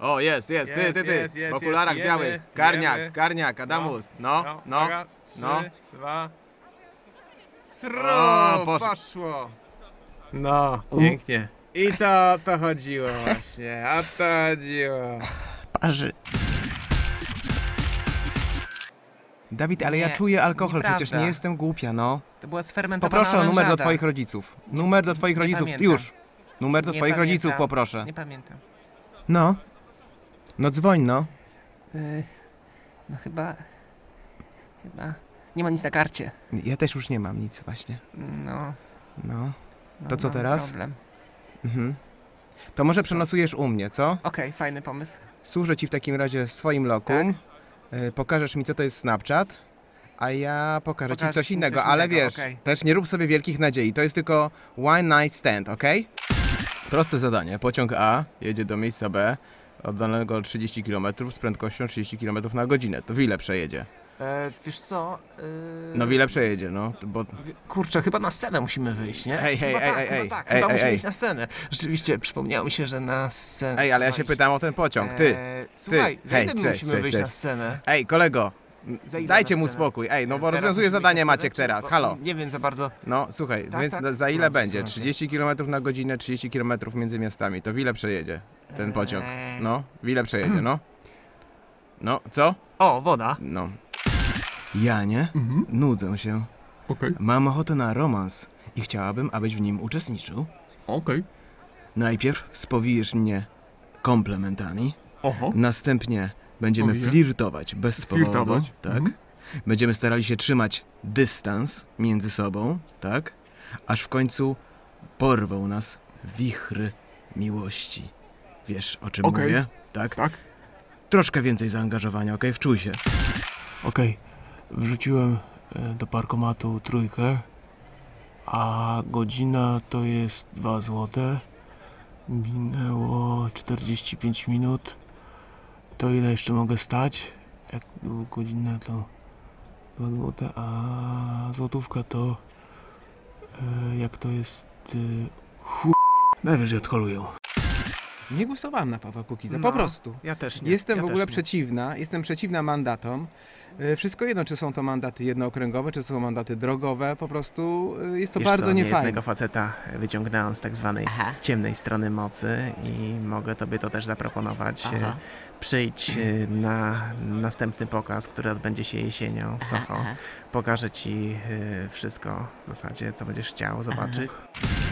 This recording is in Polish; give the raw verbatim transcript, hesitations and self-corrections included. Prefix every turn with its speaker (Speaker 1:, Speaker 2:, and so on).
Speaker 1: O, jest, jest, ty, ty, ty.
Speaker 2: Jest, jest,
Speaker 1: W okularach
Speaker 2: jest,
Speaker 1: białych.
Speaker 2: jemy,
Speaker 1: Karniak,
Speaker 2: jemy.
Speaker 1: karniak, Adamus. No, no,
Speaker 2: uwaga,
Speaker 1: no.
Speaker 2: Trzy, dwa... Sro,
Speaker 1: O, posz-
Speaker 2: poszło. No, pięknie. I to o to chodziło właśnie, o to chodziło.
Speaker 1: Parzy. Dawid, ale ja
Speaker 3: Nie,
Speaker 1: czuję alkohol,
Speaker 3: nieprawda.
Speaker 1: przecież nie jestem głupia, no.
Speaker 3: To była sfermentowana
Speaker 1: Poproszę o numer do
Speaker 3: orężada.
Speaker 1: twoich rodziców. Numer do twoich
Speaker 3: Nie
Speaker 1: rodziców,
Speaker 3: pamiętam.
Speaker 1: już. Numer do
Speaker 3: Nie
Speaker 1: twoich
Speaker 3: pamiętam.
Speaker 1: rodziców poproszę.
Speaker 3: Nie pamiętam.
Speaker 1: No. No dzwoń, no.
Speaker 3: Yy, no chyba... Chyba... Nie ma nic na karcie.
Speaker 1: Ja też już nie mam nic właśnie.
Speaker 3: No...
Speaker 1: No.
Speaker 3: no
Speaker 1: To co
Speaker 3: mam
Speaker 1: teraz?
Speaker 3: Problem.
Speaker 1: Mhm. To może przenosujesz u mnie, co?
Speaker 3: Okej, fajny pomysł.
Speaker 1: Służę ci w takim razie swoim lokum. Y, pokażesz mi, co to jest Snapchat, a ja pokażę
Speaker 3: Pokażesz
Speaker 1: ci coś
Speaker 3: mi
Speaker 1: innego,
Speaker 3: coś
Speaker 1: ale
Speaker 3: innego,
Speaker 1: wiesz,
Speaker 3: okej.
Speaker 1: też nie rób sobie wielkich nadziei. To jest tylko one night stand, ok? Proste zadanie. Pociąg A jedzie do miejsca B, oddanego trzydzieści kilometrów z prędkością trzydzieści kilometrów na godzinę. To w ile przejedzie?
Speaker 3: E, wiesz co? Yy...
Speaker 1: No w ile przejedzie, no, to bo...
Speaker 3: Kurczę, chyba na scenę musimy wyjść, nie?
Speaker 1: Hej, hej,
Speaker 3: chyba
Speaker 1: ej,
Speaker 3: tak,
Speaker 1: ej,
Speaker 3: chyba
Speaker 1: ej,
Speaker 3: tak,
Speaker 1: ej,
Speaker 3: chyba
Speaker 1: ej,
Speaker 3: musimy
Speaker 1: ej.
Speaker 3: iść na scenę. Rzeczywiście, przypomniało mi się, że na scenę...
Speaker 1: Ej, ale ja się
Speaker 3: trzeba
Speaker 1: pytam o ten pociąg, ty.
Speaker 3: Eee, słuchaj, za
Speaker 1: hej,
Speaker 3: ile my
Speaker 1: cześć,
Speaker 3: musimy
Speaker 1: cześć,
Speaker 3: wyjść na
Speaker 1: cześć.
Speaker 3: scenę?
Speaker 1: Ej, kolego,
Speaker 3: Za ile
Speaker 1: dajcie
Speaker 3: na
Speaker 1: mu
Speaker 3: scenę?
Speaker 1: spokój, ej, no bo
Speaker 3: Teraz
Speaker 1: rozwiązuje
Speaker 3: musimy
Speaker 1: zadanie
Speaker 3: iść na
Speaker 1: Maciek
Speaker 3: scenę,
Speaker 1: teraz,
Speaker 3: czy-
Speaker 1: halo.
Speaker 3: Nie wiem za bardzo...
Speaker 1: No, słuchaj,
Speaker 3: Tak,
Speaker 1: więc
Speaker 3: tak,
Speaker 1: za ile
Speaker 3: słucham cię,
Speaker 1: będzie?
Speaker 3: słucham cię.
Speaker 1: trzydzieści kilometrów na godzinę, trzydzieści kilometrów między miastami. To w ile przejedzie ten pociąg?
Speaker 3: Eee.
Speaker 1: No, w ile przejedzie, no? No, co?
Speaker 3: O, woda.
Speaker 1: No. Ja nie?
Speaker 2: Mhm.
Speaker 1: Nudzę się.
Speaker 2: Okej,
Speaker 1: Mam ochotę na romans i chciałabym, abyś w nim uczestniczył.
Speaker 2: okej.
Speaker 1: Najpierw spowijesz mnie komplementami,
Speaker 2: Oho.
Speaker 1: następnie będziemy
Speaker 2: Spowiję.
Speaker 1: flirtować bez powodu,
Speaker 2: Flirtować?
Speaker 1: tak?
Speaker 2: Mhm.
Speaker 1: Będziemy starali się trzymać dystans między sobą, tak? Aż w końcu porwą nas wichry miłości. Wiesz, o czym
Speaker 2: Okej.
Speaker 1: mówię? Tak?
Speaker 2: Tak?
Speaker 1: Troszkę więcej zaangażowania, okej? Wczuj się.
Speaker 4: Okej, wrzuciłem e, do parkomatu trójkę, a godzina to jest dwa złote. Minęło czterdzieści pięć minut. To ile jeszcze mogę stać? Jak było godzinę to dwa złote, a złotówka to e, jak to jest e, chu... Najwyżej odholują.
Speaker 1: Nie głosowałam na Pawła Kukiza,
Speaker 3: No,
Speaker 1: po prostu.
Speaker 3: Ja też nie.
Speaker 1: Jestem
Speaker 3: ja
Speaker 1: w ogóle
Speaker 3: też nie.
Speaker 1: przeciwna, jestem przeciwna mandatom. E, Wszystko jedno, czy są to mandaty jednookręgowe, czy są mandaty drogowe, po prostu e, jest to
Speaker 5: Wiesz
Speaker 1: bardzo
Speaker 5: co,
Speaker 1: niefajne.
Speaker 5: jednego faceta wyciągnąłem z tak zwanej
Speaker 3: Aha.
Speaker 5: ciemnej strony mocy i mogę tobie to też zaproponować.
Speaker 3: Aha.
Speaker 5: E, Przyjdź e, na następny pokaz, który odbędzie się jesienią w Soho.
Speaker 3: Aha.
Speaker 5: Pokażę ci e, wszystko w zasadzie, co będziesz chciał zobaczyć.